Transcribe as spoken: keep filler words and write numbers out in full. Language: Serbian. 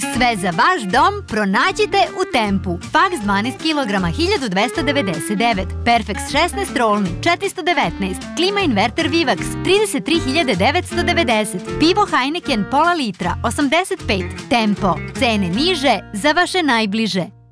Sve za vaš dom pronađite u Tempu. Faks dvanaest kilograma hiljadu dvesta devedeset devet, Perfex šesnaest rolni četiristo devetnaest, klima inverter Vivax trideset tri hiljade devetsto devedeset, pivo Heineken pola litra osamdeset pet. Tempo, cene niže za vaše najbliže.